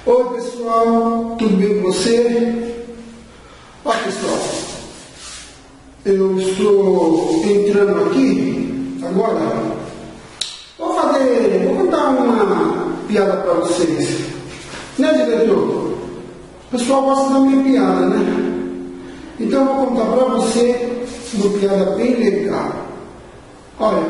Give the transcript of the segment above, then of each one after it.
Oi pessoal, tudo bem com você? Olha pessoal, eu estou entrando aqui agora. Vou contar uma piada para vocês, né diretor? O pessoal gosta da minha piada, né? Então eu vou contar para você uma piada bem legal. Olha,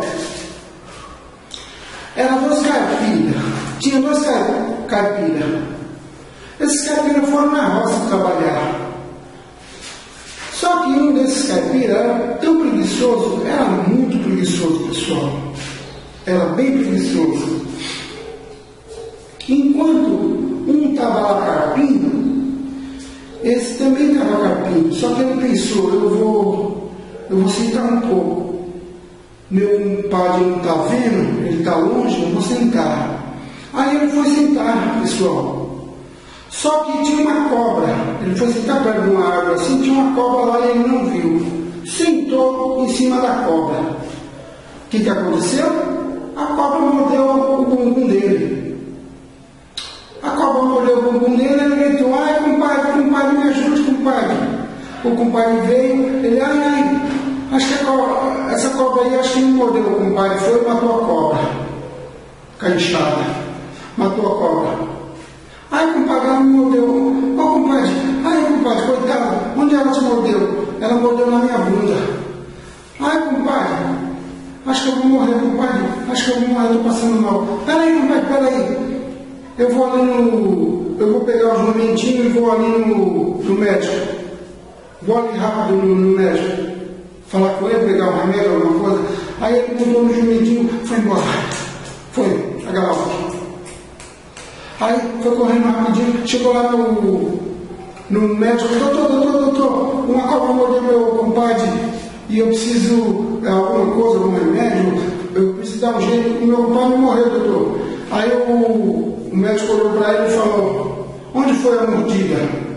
era dois caipiras, tinha dois caipiras. Esses caipiras foram na roça trabalhar. Só que um desses caipiras era tão preguiçoso, era muito preguiçoso, pessoal. Era bem preguiçoso. Enquanto um estava lá carpindo, esse também estava carpindo. Só que ele pensou, eu vou sentar um pouco. Meu compadre não está vendo, ele está longe, eu vou sentar. Aí ele foi sentar, pessoal. Só que tinha uma cobra. Ele foi sentar perto de uma árvore assim, tinha uma cobra lá e ele não viu. Sentou em cima da cobra. O que aconteceu? A cobra mordeu o bumbum dele. A cobra mordeu o bumbum dele e ele gritou: ai, compadre, me ajude, compadre. O compadre veio, ele, ai, acho que essa cobra aí, acho que não mordeu o compadre. Foi e matou a cobra. Canchada. Matou a cobra. Ai, compadre, ela me mordeu. Ô, compadre, coitado, onde ela te mordeu? Ela mordeu na minha bunda. Ai, compadre, acho que eu vou morrer, compadre. Acho que eu vou morrer, estou passando mal. Peraí, compadre, peraí. Eu vou pegar os jumentinhos e vou ali no médico. Vou ali rápido no médico. Falar com ele, pegar o remédio, alguma coisa. Aí ele mudou no jumentinho, foi embora. Foi, agarrou. Aí foi correndo rapidinho, chegou lá no médico, doutor, uma cobra mordeu meu compadre e eu preciso alguma coisa, algum remédio, eu preciso dar um jeito, o meu compadre morreu, doutor. Aí o médico olhou para ele e falou: onde foi a mordida?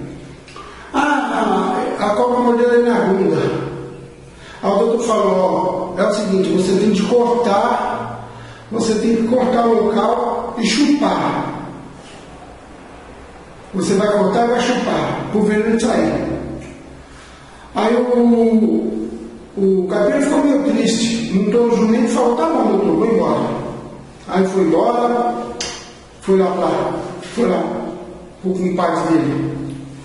A cobra mordeu ele na bunda. Aí o doutor falou: é o seguinte, você tem que cortar o local e chupar. Você vai cortar e vai chupar, por veneno sair. Aí o caipira ficou meio triste, montou o jumento e falou: tá bom, doutor, vou embora. Aí foi embora, foi lá pro compadre dele.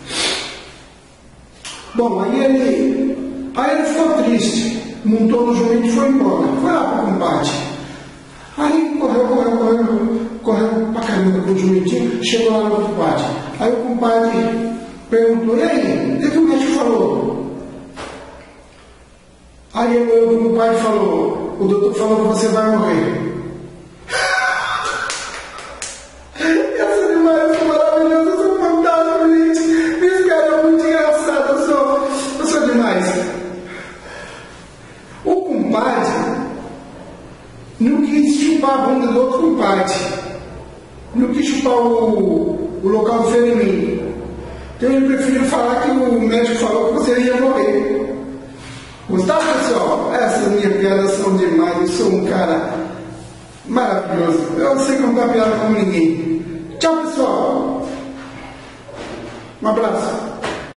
Bom, aí ele ficou triste, montou no jumento e foi embora. Foi lá pro compadre. Aí correu pra caramba com o jumentinho, chegou lá no compadre. Aí o compadre perguntou: e aí, o que o médico falou? Aí o compadre falou: o doutor falou que você vai morrer. Essa demais, isso é maravilhoso, eu sou fantástico, gente. Esse cara é muito engraçado, eu sou demais. O compadre não quis chupar a bunda do outro compadre. Não quis chupar o local do ferimento. Então ele preferiu falar que o médico falou que você ia morrer. Gostava, pessoal? Essas minhas piadas são demais. Eu sou um cara maravilhoso. Eu não sei contar piada como ninguém. Tchau, pessoal. Um abraço.